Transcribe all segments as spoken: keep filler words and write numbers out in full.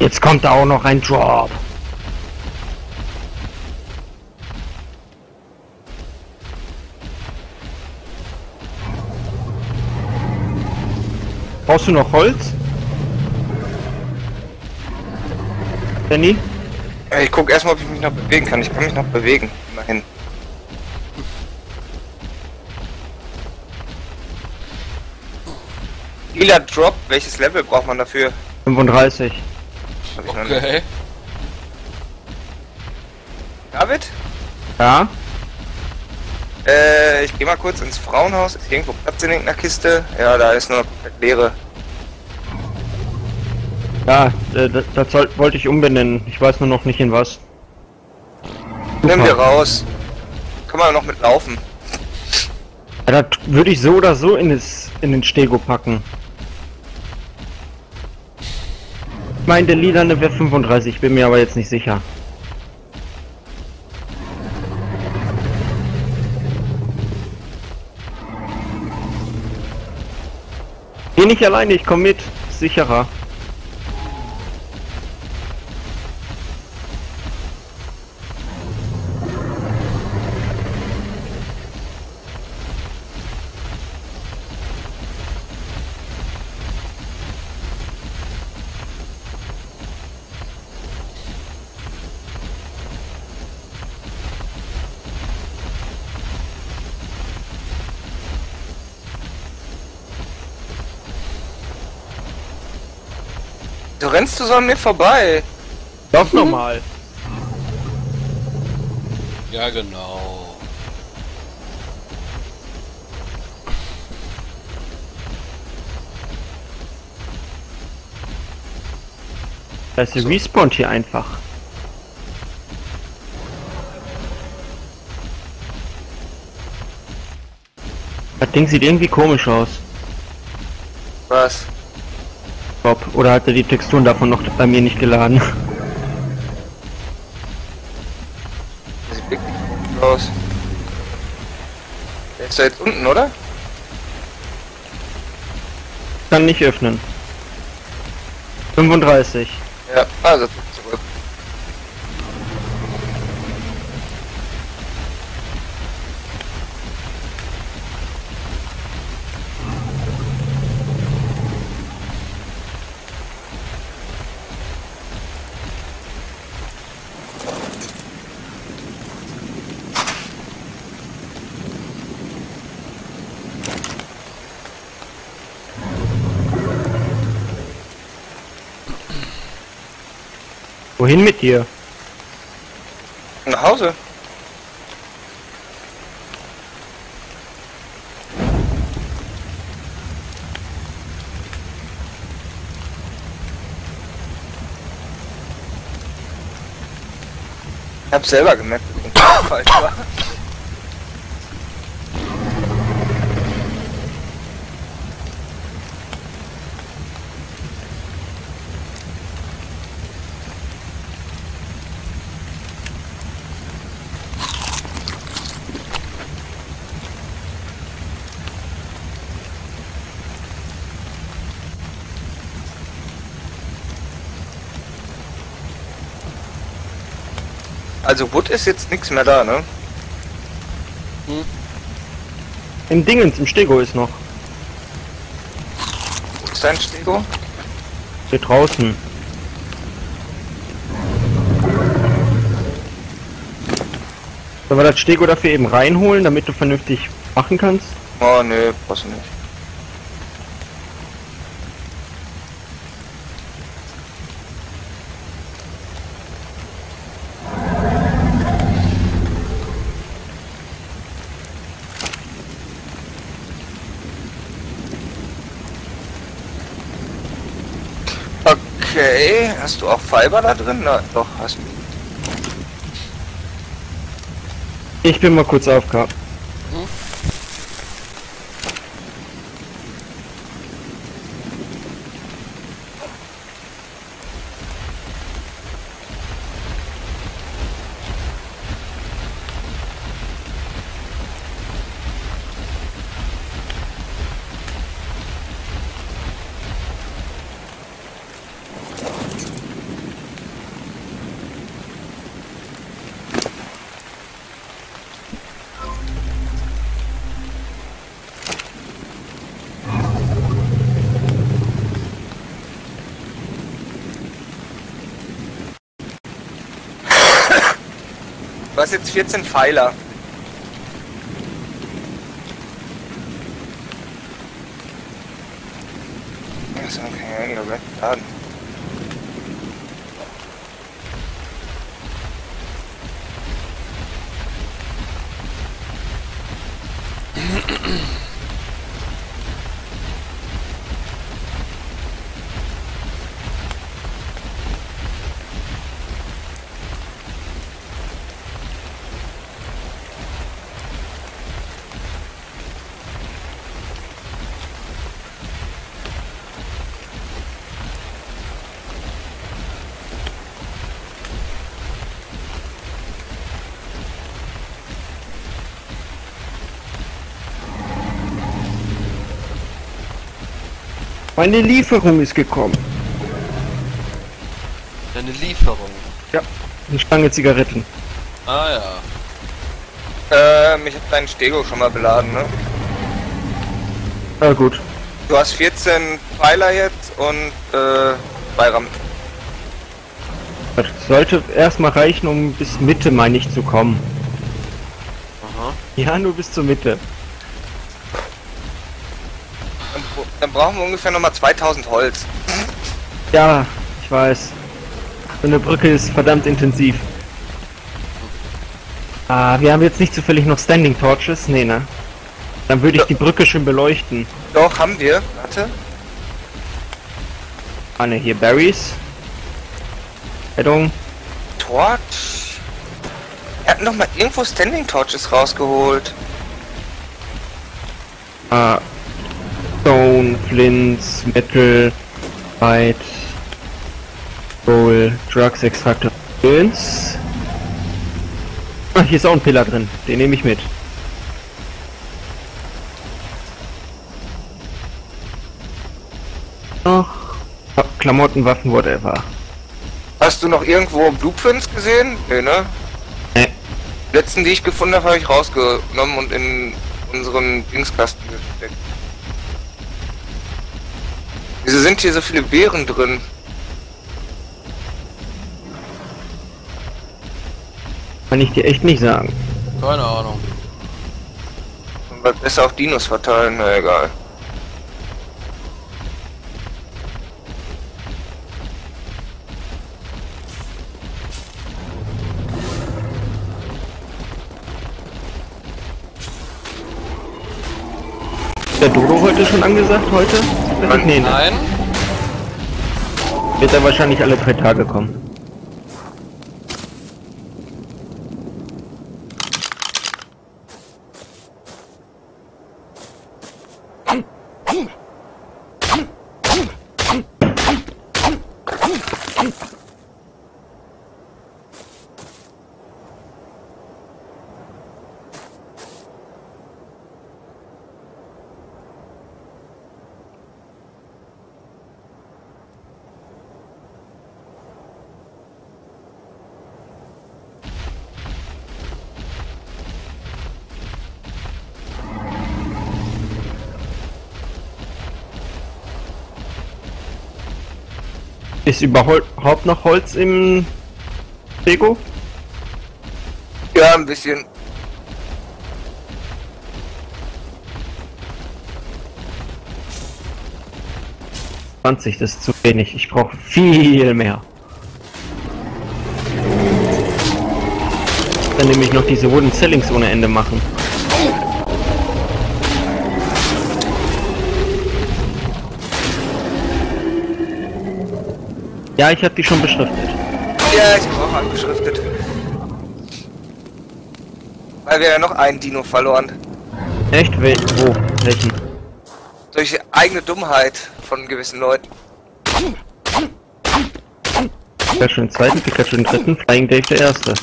Jetzt kommt da auch noch ein Drop. Brauchst du noch Holz? Danny? Ich guck erstmal, ob ich mich noch bewegen kann. Ich kann mich noch bewegen. Immerhin. Lila Drop, welches Level braucht man dafür? fünfunddreißig. Hab ich noch nicht. Okay. David? Ja? Äh, ich geh mal kurz ins Frauenhaus. Ist hier irgendwo Platz in irgendeiner Kiste? Ja, da ist nur noch komplett leere. Ja, äh, das, das soll, wollte ich umbenennen. Ich weiß nur noch nicht in was. Nimm Super. wir raus. Kann man noch mitlaufen. Ja, das würde ich so oder so in, das, in den Stego packen. Ich meine, der lilane wäre fünfunddreißig, bin mir aber jetzt nicht sicher. Geh nicht alleine, ich komme mit. Sicherer. Du rennst du so an mir vorbei. Lauf nochmal. Ja, genau. Das heißt, respawnt hier einfach. Das Ding sieht irgendwie komisch aus. Was? Bob, oder hat er die Texturen davon noch bei mir nicht geladen? Das sieht wirklich komisch aus. Der ist da jetzt unten, oder? Kann nicht öffnen. fünfunddreißig. Ja, also zurück. Wohin mit dir? Nach Hause. Ich hab selber gemerkt, dass ich falsch war. Also Wood ist jetzt nichts mehr da, ne? Hm? Im Dingens, im Stego ist noch. Wo ist dein Stego? Hier draußen. Sollen wir das Stego dafür eben reinholen, damit du vernünftig machen kannst? Oh nö, brauchst du nicht. Okay, hast du auch Fiber da drin? Na, doch, hast du. Ich bin mal kurz aufgehabt. Du hast jetzt vierzehn Pfeiler. Das ist okay, ja, bleibt laden. Meine Lieferung ist gekommen. Eine Lieferung. Ja, eine Stange Zigaretten. Ah ja. Ähm, ich hab deinen Stego schon mal beladen, ne? Na gut. Du hast vierzehn Pfeiler jetzt und äh, Bayram. Das sollte erstmal reichen, um bis Mitte mal nicht zu kommen. Aha. Ja, nur bis zur Mitte. Dann, dann brauchen wir ungefähr nochmal zweitausend Holz. Ja, ich weiß. So eine Brücke ist verdammt intensiv. Ah, wir haben jetzt nicht zufällig noch Standing Torches? Nee, ne? Dann würde ich die Brücke schön beleuchten. Doch, haben wir. Warte. Ah ne, hier Berries. Headung. Torch. Er hat noch mal irgendwo Standing Torches rausgeholt. Ah. Stone, Flints, Metal, White, Gold, Drugs, Extraktor, Films. Ah, hier ist auch ein Pillar drin. Den nehme ich mit. Noch. Ah, Klamotten, Waffen, whatever. Hast du noch irgendwo Blueprints gesehen? Nee, ne? Nee. Die letzten, die ich gefunden habe, habe ich rausgenommen und in unseren Dingskasten gesteckt. Wieso sind hier so viele Beeren drin? Kann ich dir echt nicht sagen. Keine Ahnung. Man wird besser auf Dinos verteilen, na egal. Der Dodo heute schon angesagt, heute? Nein. Nee, ne? Nein. Wird er wahrscheinlich alle drei Tage kommen. Ist überhaupt noch Holz im Lego? Ja, ein bisschen. zwanzig, das ist zu wenig. Ich brauche viel mehr. Dann nehme ich noch diese Wooden Cellings ohne Ende machen. Ja, ich habe die schon beschriftet. Ja, ich habe auch angeschriftet. Weil wir ja noch einen Dino verloren. Echt? Wel wo? Welchen? Durch eigene Dummheit von gewissen Leuten. Pikachu den zweiten, Pikachu den dritten, Flying Dave der erste.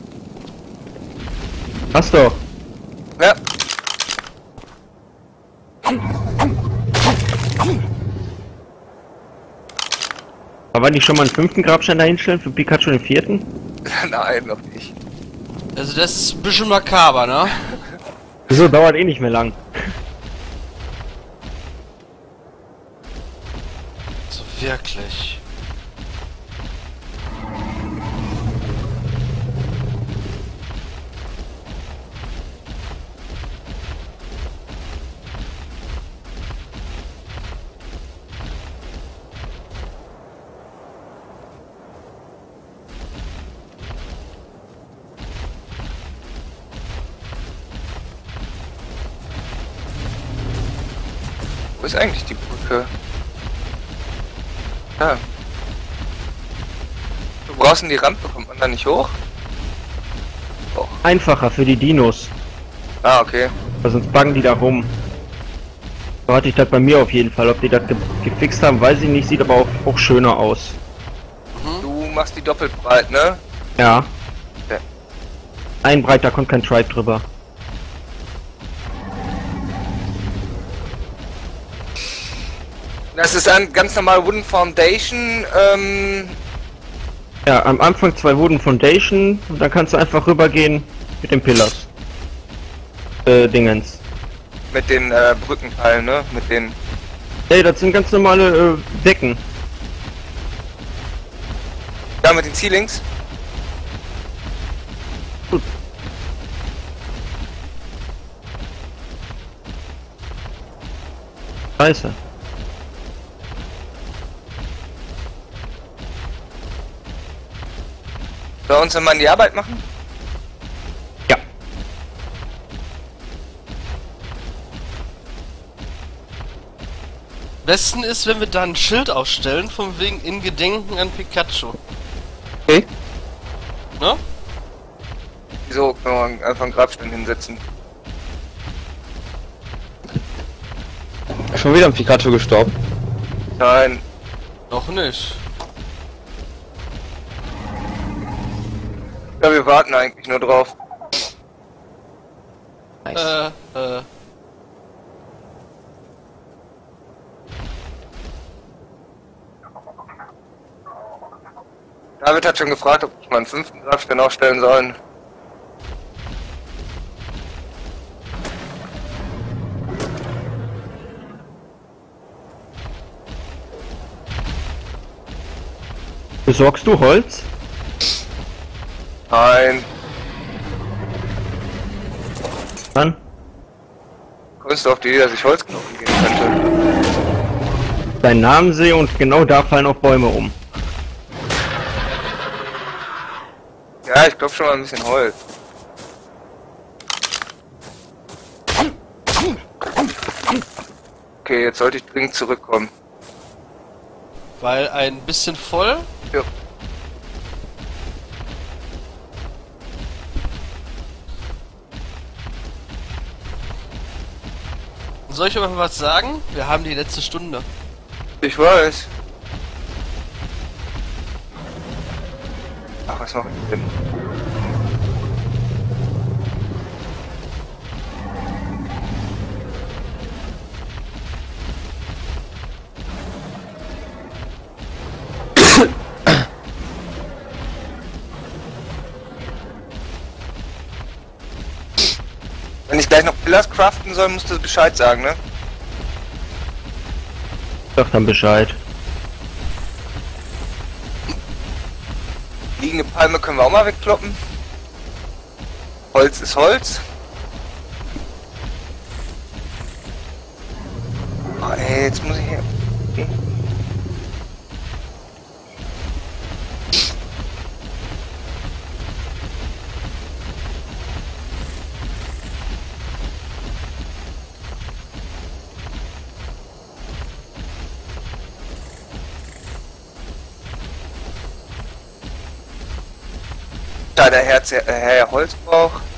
Hast du? Ja. Aber nicht schon mal einen fünften Grabstein da hinstellen für Pikachu den vierten? Nein, noch nicht. Also das ist ein bisschen makaber, ne? Wieso, dauert eh nicht mehr lang. So wirklich. ist eigentlich die Brücke? Ja. Du brauchst die Rampe, kommt man da nicht hoch? Oh. Einfacher für die Dinos. Ah, okay. Weil sonst buggen die da rum. So hatte ich das bei mir auf jeden Fall. Ob die das ge gefixt haben, weiß ich nicht. Sieht aber auch, auch schöner aus. Du machst die doppelt breit, ne? Ja. Okay. Ein breit, da kommt kein Tribe drüber. Das ist ein ganz normal Wooden Foundation. Ähm, Ja, am Anfang zwei Wooden Foundation und dann kannst du einfach rübergehen mit den Pillars. Äh, Dingens. mit den äh, Brückenteilen, ne? Mit den. Ey, das sind ganz normale äh, Decken. Ja, mit den Ceilings. Gut. Scheiße. Sollen wir uns dann mal die Arbeit machen? Ja. Besten ist, wenn wir da ein Schild aufstellen, von wegen in Gedenken an Pikachu. Okay. Ne? Wieso? Können wir einfach einen Grabstein hinsetzen? Schon wieder ein Pikachu gestorben. Nein. Noch nicht. Ja, wir warten eigentlich nur drauf. Äh, äh. David hat schon gefragt, ob ich mal einen fünften Grabstein aufstellen sollen. Besorgst du Holz? Nein. Dann? Kommst du auf die Idee, dass ich Holzknochen gehen könnte? Deinen Namen sehe und genau da fallen auch Bäume um. Ja, ich glaube schon mal ein bisschen Holz. Okay, jetzt sollte ich dringend zurückkommen. Weil ein bisschen voll. Ja. Soll ich aber was sagen? Wir haben die letzte Stunde. Ich weiß. Ach, was mache ich denn? Wenn ich gleich noch Pillars craften soll, musst du Bescheid sagen, ne? Sag dann Bescheid. Liegende Palme können wir auch mal wegkloppen. Holz ist Holz. Oh, ey, jetzt muss ich hier... Okay. Da der Herz, äh, Herr Holz braucht.